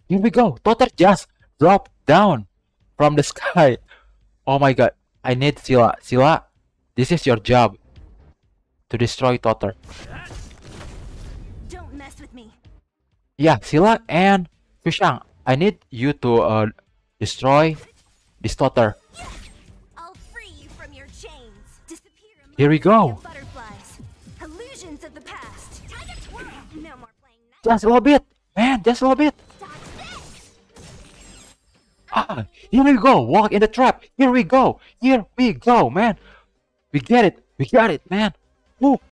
Here we go. Totter just dropped down from the sky. Oh my god. I need Sila. Sila, this is your job to destroy Totter. Don't mess with me. Yeah, Sila and Kushang, I need you to destroy this Totter. I'll free you from your chains. Disappear among Here we go. the butterflies. Illusions of the past. Time to twirl. No more playing night. Just a little bit, man. Just a little bit. Dodge this. Ah, here we go. Walk in the trap. Here we go. Here we go, man. We get it. We got it, man. Woo.